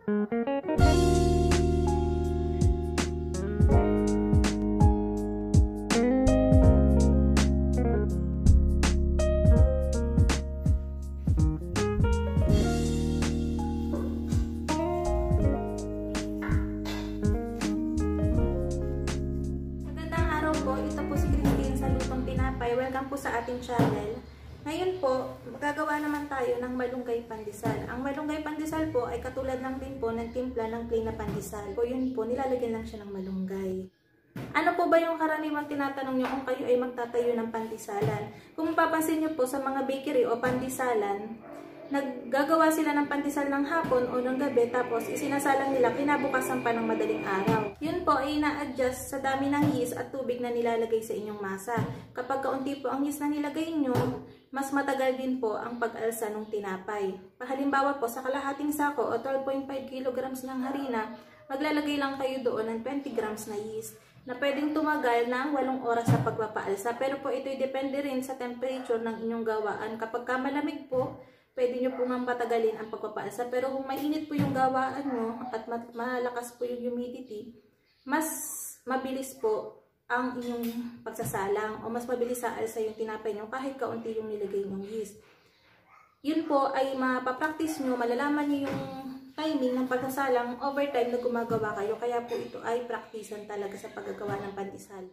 Welcome po sa ating channel. Ngayon po, magagawa naman tayo ng malunggay pandesal. Ang malunggay pandesal po ay katulad lang din po ng timpla ng plain na pandesal. O yun po, nilalagyan lang siya ng malunggay. Ano po ba yung karaniwang tinatanong nyo kung kayo ay magtatayo ng pandesalan? Kung mapapansin nyo po sa mga bakery o pandesalan, naggagawa sila ng pandesal ng hapon o ng gabi tapos isinasalang nila kinabukasan pa ng madaling araw. Yun po ay ina-adjust sa dami ng yeast at tubig na nilalagay sa inyong masa. Kapag kaunti po ang yeast na nilagay nyo, mas matagal din po ang pag-alsa ng tinapay. Halimbawa po sa kalahating sako o 12.5 kilograms ng harina, maglalagay lang kayo doon ng 20 grams na yeast na pwedeng tumagal ng 8 oras sa pagpapaalsa. Pero po ito'y depende rin sa temperature ng inyong gawaan. Kapag malamig po, pwede nyo pong patagalin ang pagpapaalsa. Pero kung mainit po yung gawaan nyo at malakas po yung humidity, mas mabilis po ang inyong pagsasalang o mas mabilis sa alsa yung tinapay nyo kahit kaunti yung nilagay nyong yeast. Yun po ay mapapractice nyo, malalaman nyo yung timing ng pagsasalang over time na gumagawa kayo. Kaya po ito ay praktisan talaga sa paggagawa ng pandesal.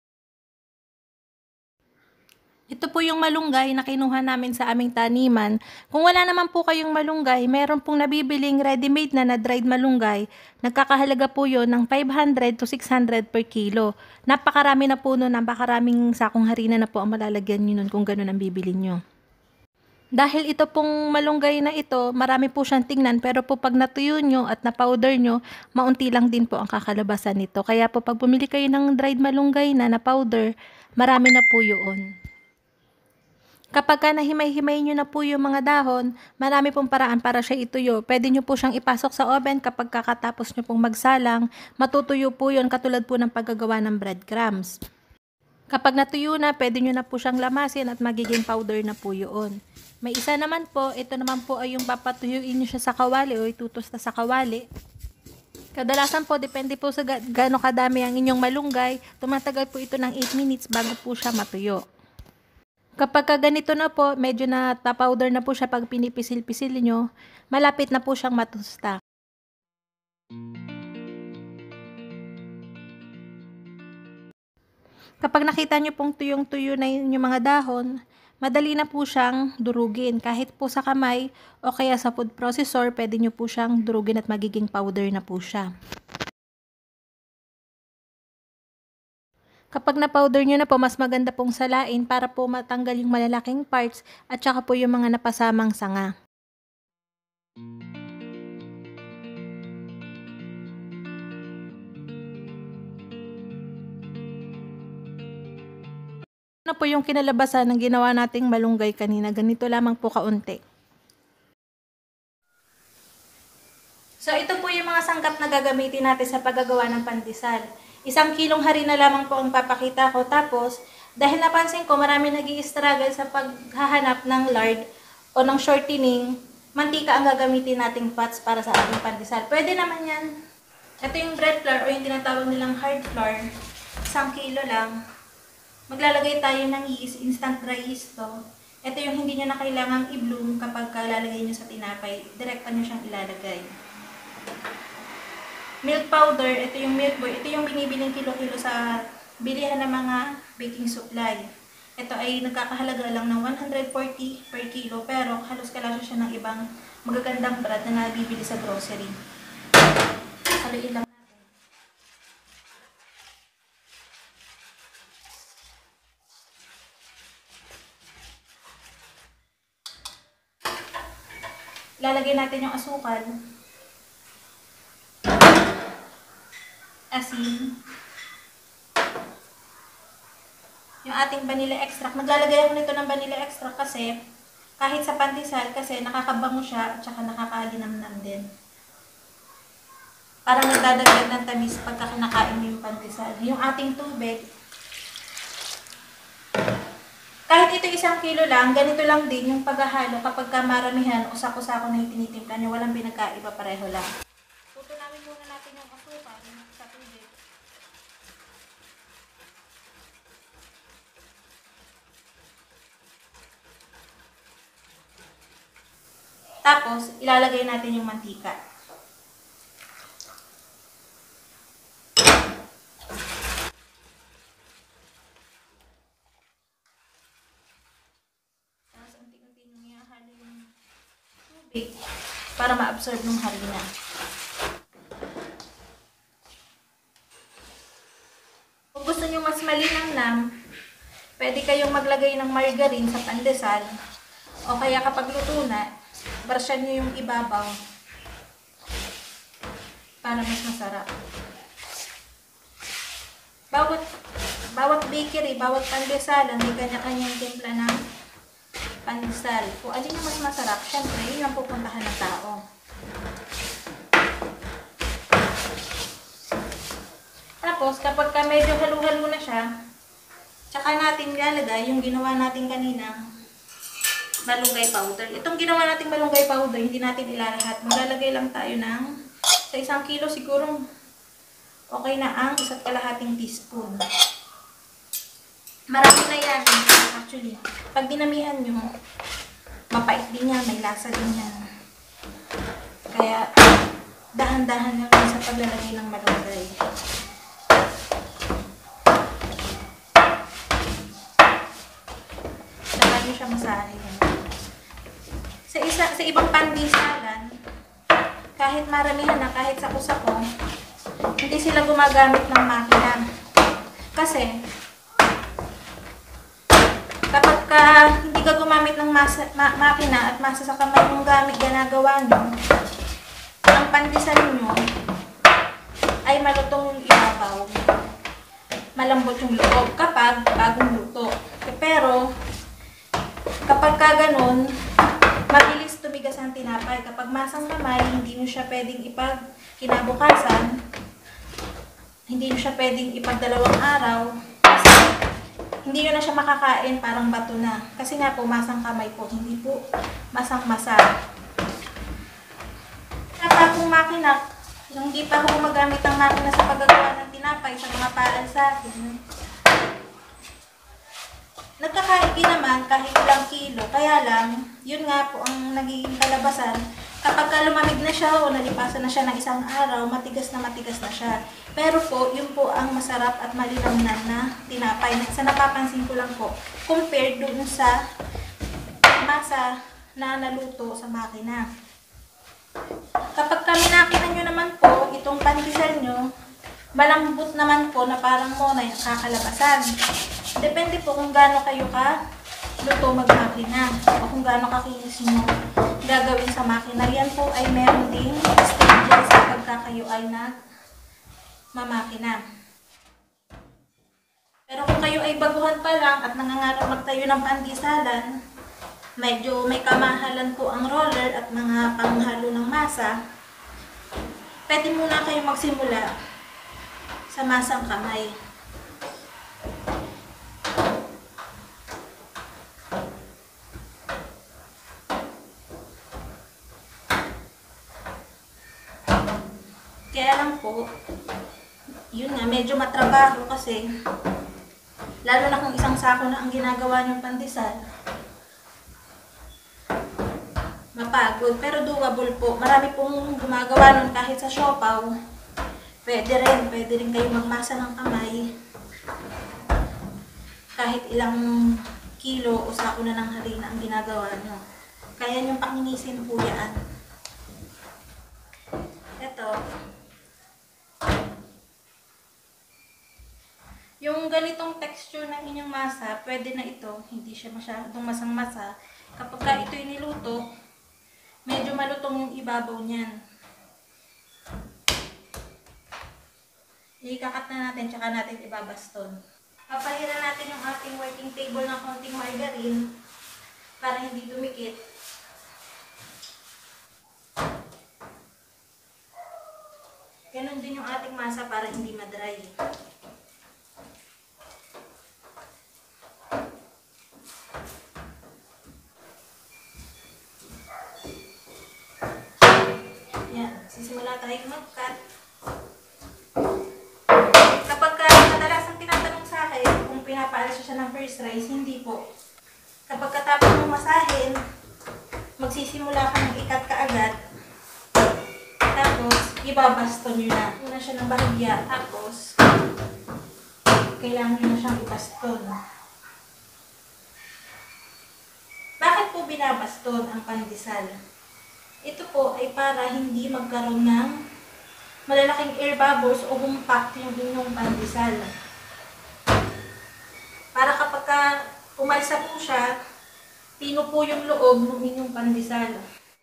Ito po yung malunggay na kinuha namin sa aming taniman. Kung wala naman po kayong malunggay, meron pong nabibiling ready-made na dried malunggay. Nagkakahalaga po yun ng 500 to 600 per kilo. Napakarami na po nun, napakaraming sakong harina na po ang malalagyan nyo nun kung ganun ang bibili nyo. Dahil ito pong malunggay na ito, marami po siyang tingnan, pero po pag natuyo nyo at na-powder nyo, maunti lang din po ang kakalabasan nito. Kaya po pag bumili kayo ng dried malunggay na powder, marami na po yun. Kapag nahimay-himay nyo na po yung mga dahon, marami pong paraan para siya ituyo. Pwede nyo po siyang ipasok sa oven kapag kakatapos nyo pong magsalang. Matutuyo po yun katulad po ng paggagawa ng breadcrumbs. Kapag natuyo na, pwede nyo na po siyang lamasin at magiging powder na po yun. May isa naman po, ito naman po ay yung papatuyuin nyo siya sa kawali o itutosta sa kawali. Kadalasan po, depende po sa gaano kadami ang inyong malunggay, tumatagal po ito ng 8 minutes bago po siya matuyo. Kapag ganito na po, medyo na powder na po siya pag pinipisil-pisil nyo, malapit na po siyang matusta. Kapag nakita nyo pong tuyong-tuyo na yung mga dahon, madali na po siyang durugin. Kahit po sa kamay o kaya sa food processor, pwede nyo po siyang durugin at magiging powder na po siya. Kapag na-powder nyo na po, mas maganda pong salain para po matanggal yung malalaking parts at saka po yung mga napasamang sanga. Ano po yung kinalabasan ng ginawa nating malunggay kanina? Ganito lamang po kaunti. So ito po yung mga sangkap na gagamitin natin sa paggagawa ng pandesal. 1 kilong harina lamang po ang papakita ko. Tapos, dahil napansin ko marami nag-i-struggle sa paghahanap ng lard o ng shortening, mantika ang gagamitin nating pots para sa ating pandesal. Pwede naman yan. Ito yung bread flour o yung tinatawag nilang hard flour. 1 kilo lang. Maglalagay tayo ng yeast, instant dry yeast to. Ito yung hindi nyo na kailangang i-bloom kapag lalagay nyo sa tinapay. Direkta nyo siyang ilalagay. Milk powder, ito yung milk boy. Ito yung binibiling kilo-kilo sa bilihan ng mga baking supply. Ito ay nagkakahalaga lang ng 140 per kilo, pero halos kalasya siya ng ibang magagandang brand na nabibili sa grocery. Haluin lang natin. Lalagay natin yung asukal. Asin, yung ating vanilla extract. Maglalagay ako nito ng vanilla extract kasi kahit sa pandesal kasi nakakabango siya at saka nakakalinamnam din. Parang nagdadagdag ng tamis pagka kinakain mo yung pandesal. Yung ating tubig, kahit ito 1 kilo lang, ganito lang din yung paghahalo kapag maramihan o sako-sako na yung tinitimpla niyo, walang pinagkaiba, pareho lang. muna natin yung asukal sa tubig. Tapos, ilalagay natin yung mantika. Tapos, unti-unti nyo ihahalo yung tubig para ma-absorb ng harina. Kung gusto nyo mas malinamnam, pwede kayong maglagay ng margarine sa pandesal o kaya kapag luto na, brushan nyo yung ibabaw para mas masarap. Bawat bakery, bawat pandesal, may kanya-kanyang timpla ng pandesal. Kung alin yung mas masarap, syempre, yun ang pupuntahan ng tao. Tapos, kapag medyo halo-halo na siya, tsaka natin ilalagay yung ginawa natin kanina malunggay powder. Itong ginawa nating malunggay powder, hindi natin ilalahat. Maglalagay lang tayo ng sa 1 kilo siguro okay na ang 1.5 teaspoon. Marami na yan. Actually, pag dinamihan nyo, mapait din yan, may lasa din yan. Kaya, dahan-dahan lang sa paglalagay ng malunggay. Saka nyo siya masahin. Sa ibang pandisalan, kahit maramihan na, kahit sako-sako, hindi sila gumagamit ng makina. Kasi, kapag hindi ka gumamit ng makina at masa sa kamay mong gamit ginagawa nyo, ang pandesal nyo ay malutong yung ibabaw. Malambot yung loob kapag bagong luto. Pero, kapag ganun, mabilis tumigas ang tinapay. Kapag masang kamay, hindi nyo siya pwedeng kinabukasan, hindi nyo siya pwedeng ipagdalawang araw, kasi hindi nyo na siya makakain, parang bato na. Kasi nga po, masang kamay po, hindi po masang-masa. Kapag kung makina, hindi pa ako gumagamit ng makina sa paggagawa ng tinapay sa mga paalsahin, nagkakain din naman kahit ilang kilo. Kaya lang, yun nga po ang nagiging kalabasan. Kapag lumamig na siya o nalipasan na siya ng 1 araw, matigas na siya. Pero po, yun po ang masarap at malinamnan na tinapay. Sa napapansin ko lang po, compared dun sa masa na naluto sa makina. Kapag minakina nyo naman po, itong pandesal nyo, malambot naman po na parang monay nakakalabasan. Depende po kung gaano kayo luto magmakina o kung gaano kakinis nyo gagawin sa makina. Yan po ay meron ding stages kapag kayo ay nagmamakina. Pero kung kayo ay baguhan pa lang at nangangarap magtayo ng pandesalan, medyo may kamahalan po ang roller at mga panghalo ng masa, pwede muna kayo magsimula sa masang kamay. Kaya lang po, yun nga, medyo matrabaho kasi, lalo na kung 1 sako na ang ginagawa niyong pandesal, mapagod. Pero doable po. Marami pong gumagawa nun kahit sa siopaw. Pwede rin kayo magmasa ng kamay. Kahit ilang kilo o sako na ng harina ang ginagawa nyo. Kaya nyo pakinisin po yan. Ito. Yung ganitong texture ng inyong masa, pwede na ito. Hindi siya masyadong masang-masa. Kapag ito niluto, medyo malutong yung ibabaw niyan. Ikakat na natin, tsaka natin ibabaston. Papahiran natin yung ating working table ng konting margarine para hindi dumikit. Ganon din yung ating masa para hindi madry. Yan, sisimula tayong mag-cut. papaalis siya ng first rise. Hindi po. Kapag katapos mong masahin, magsisimula ka ng ikat kaagad. Tapos, ibabaston nyo na. Una siya ng bahagya. Tapos, kailangan nyo na siyang ibaston. Bakit po binabaston ang pandesal? Ito po ay para hindi magkaroon ng malalaking air bubbles o humpact yung inyong pandesal. Para kapag umalsa po siya, pino po yung loob ng inyong pandesal.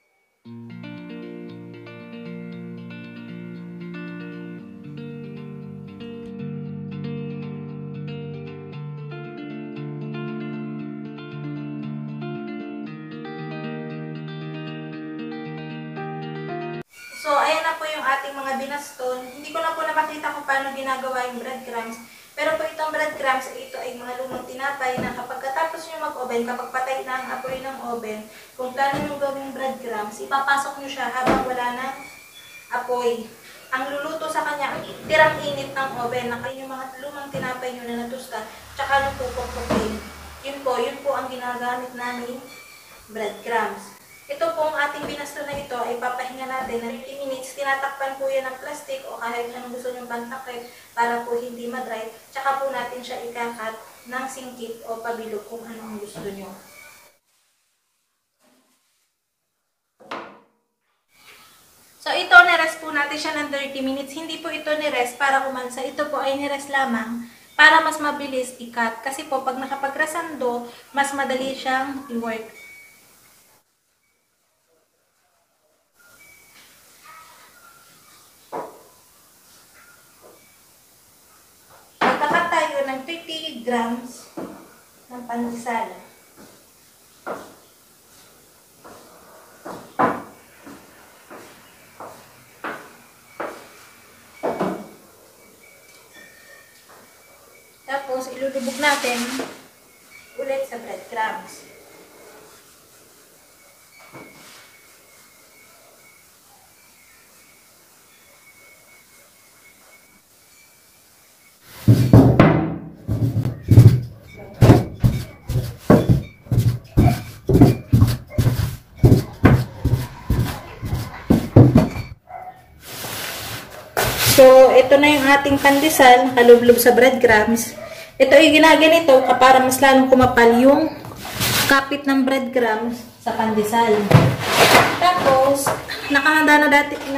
So, ayan na po yung ating mga binaston. Hindi ko na po napakita kung paano ginagawa yung breadcrumbs. Pero po itong breadcrumbs, ito ay mga lumang tinapay na kapag katapos nyo mag-oven, kapag patay na ang apoy ng oven, kung plano nyo gawing breadcrumbs, ipapasok nyo siya habang wala ng apoy. Ang luluto sa kanya, ang tirang init ng oven, na kayo yung mga lumang tinapay nyo na natusta, tsaka nung pupukpukin. Yun po ang ginagamit namin breadcrumbs. Ito pong ating binasto na ito ay papahinga natin na 30 minutes. Tinatakpan po yan ng plastic o kahit anong gusto nyo pantakip para po hindi madry. Tsaka po natin siya ikakat ng singkit o pabilog kung anong gusto nyo. So ito, nirest po natin siya ng 30 minutes. Hindi po ito nirest para umansa. Ito po ay nirest lamang para mas mabilis ikat. Kasi po pag nakapagresando, mas madali siyang i-work. Ng 50 grams ng pandesal. Tapos, ilulubog natin ulit sa breadcrumbs. So, ito na yung ating pandesal, nakalublob sa breadcrumbs. Ito ay ginaganito para mas lalong kumapal yung kapit ng breadcrumbs sa pandesal. Tapos, nakahanda na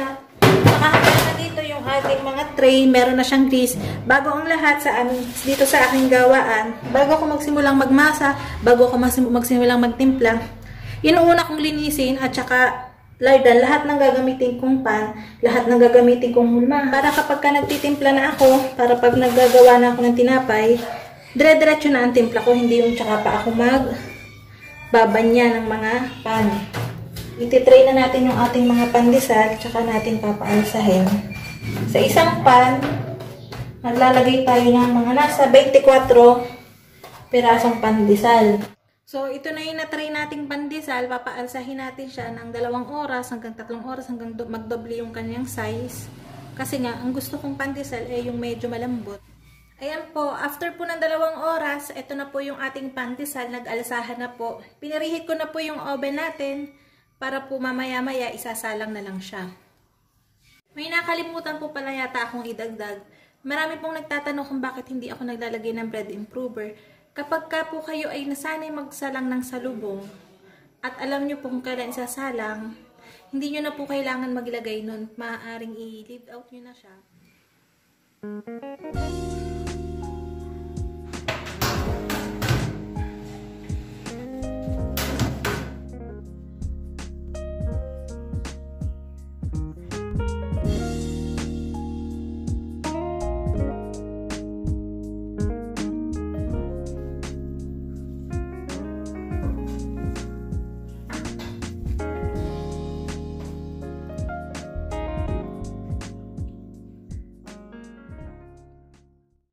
dito yung ating mga tray. Meron na siyang grease. Bago ang lahat dito sa aking gawaan, bago ako magsimulang magmasa, bago ako magsimulang magtimpla, inuuna kong linisin at saka lardan lahat ng gagamitin kong pan, lahat ng gagamitin kong hulma. Para kapag nagtitimpla na ako, para pag naggagawa na ako ng tinapay, dire-diretso na ang timpla ko, hindi yung tsaka pa ako magbabanya ng mga pan. Ititray na natin yung ating mga pandesal, tsaka natin papaalsahin. Sa isang pan, naglalagay tayo ng mga nasa 24 pirasong pandesal. So, ito na yung na-try nating pandesal. Papaalsahin natin siya ng 2 oras hanggang 3 oras hanggang magdoble yung kanyang size. Kasi nga, ang gusto kong pandesal ay yung medyo malambot. Ayan po, after po ng 2 oras, ito na po yung ating pandesal. Nag-alsahan na po. Pinarihit ko na po yung oven natin para po mamaya-maya isasalang na lang siya. May nakalimutan po pala yata akong idagdag. Marami pong nagtatanong kung bakit hindi ako naglalagay ng bread improver. Kapag ka po kayo ay nasanay magsalang ng salubong at alam nyo po kung kailan isasalang, hindi nyo na po kailangan maglagay nun. Maaaring i-leave out nyo na siya.